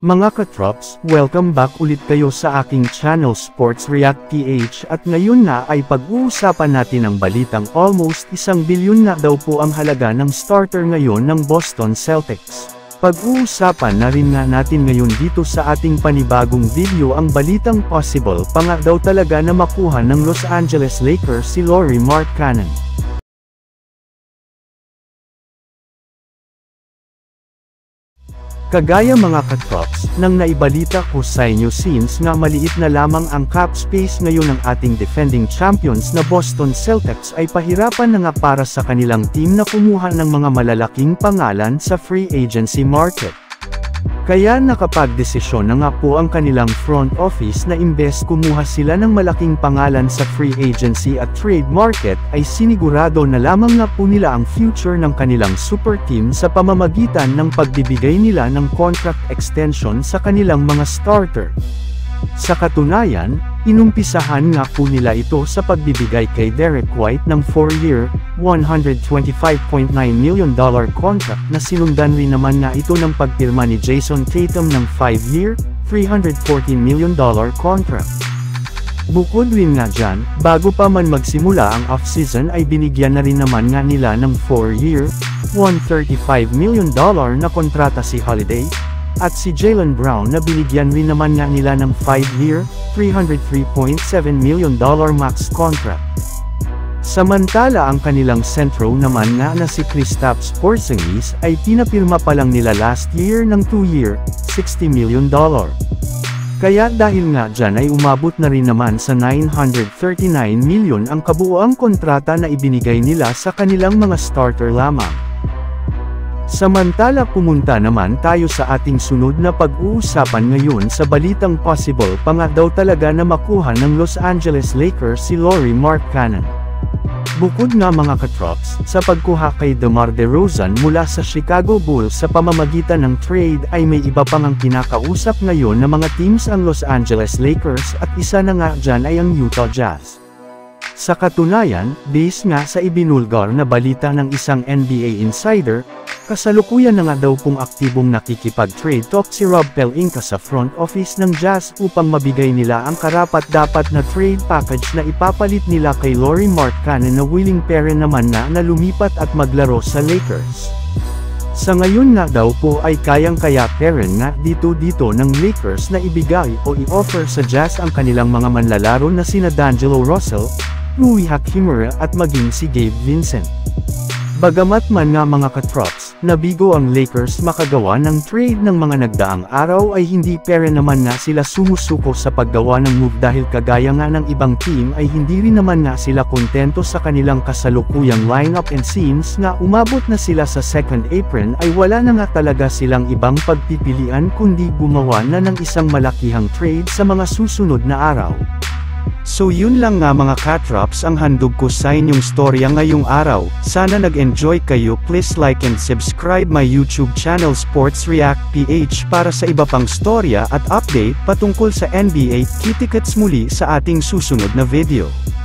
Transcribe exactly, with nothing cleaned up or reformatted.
Mga katrops, welcome back ulit kayo sa aking channel Sports React P H at ngayon na ay pag-uusapan natin ang balitang almost isang bilyon na daw po ang halaga ng starter ngayon ng Boston Celtics. Pag-uusapan na rin nga natin ngayon dito sa ating panibagong video ang balitang possible pa nga daw talaga na makuha ng Los Angeles Lakers si Lauri Markkanen. Kagaya mga katrops, nang naibalita ko sa inyo since nga maliit na lamang ang cap space ngayon ng ating defending champions na Boston Celtics ay pahirapan na nga para sa kanilang team na kumuha ng mga malalaking pangalan sa free agency market. Kaya nakapagdesisyon na nga po ang kanilang front office na imbes kumuha sila ng malaking pangalan sa free agency at trade market ay sinigurado na lamang nga po nila ang future ng kanilang super team sa pamamagitan ng pagbibigay nila ng contract extension sa kanilang mga starter. Sa katunayan, inumpisahan nga po nila ito sa pagbibigay kay Derek White ng four-year, one hundred twenty-five point nine million dollar contract na sinundan rin naman nga ito ng pagpirma ni Jason Tatum ng five-year, three hundred fourteen million dollar contract. Bukod rin nga dyan, bago pa man magsimula ang off-season ay binigyan na rin naman nga nila ng four-year, one hundred thirty-five million dollar na kontrata si Holiday, at si Jaylen Brown na binigyan rin naman nga nila ng five-year, three hundred three point seven million dollar max contract. Samantala ang kanilang sentro naman nga na si Kristaps Porzingis ay pinapirma pa lang nila last year ng two-year, sixty million dollar. Kaya dahil nga dyan ay umabot na rin naman sa nine hundred thirty-nine million ang kabuuang kontrata na ibinigay nila sa kanilang mga starter lamang. Samantala pumunta naman tayo sa ating sunod na pag-uusapan ngayon sa balitang possible pa nga daw talaga na makuha ng Los Angeles Lakers si Lauri Markkanen. Bukod nga mga katrops, sa pagkuha kay DeMar DeRozan mula sa Chicago Bulls sa pamamagitan ng trade ay may iba pang ang kinakausap ngayon na mga teams ang Los Angeles Lakers at isa na nga dyan ay ang Utah Jazz. Sa katunayan, base nga sa ibinulgar na balita ng isang N B A insider, kasalukuyan na nga daw pong aktibong nakikipag-trade talk si Rob Pelinka sa front office ng Jazz upang mabigay nila ang karapat-dapat na trade package na ipapalit nila kay Lauri Markkanen na willing pair naman na na lumipat at maglaro sa Lakers. Sa ngayon nga daw po ay kayang-kaya pairin nga dito-dito ng Lakers na ibigay o i-offer sa Jazz ang kanilang mga manlalaro na sina D'Angelo Russell, Rui Hachimura at maging si Gabe Vincent. Bagamat man nga mga katrops, nabigo ang Lakers makagawa ng trade ng mga nagdaang araw ay hindi pera naman nga sila sumusuko sa paggawa ng move dahil kagaya nga ng ibang team ay hindi rin naman nga sila kontento sa kanilang kasalukuyang lineup and since nga umabot na sila sa second apron ay wala na nga talaga silang ibang pagpipilian kundi gumawa na ng isang malakihang trade sa mga susunod na araw. So yun lang nga mga katrops ang handog ko sa inyong storya ngayong araw. Sana nag-enjoy kayo. Please like and subscribe my YouTube channel Sports React P H para sa iba pang storya at update patungkol sa N B A. Kita-kits muli sa ating susunod na video.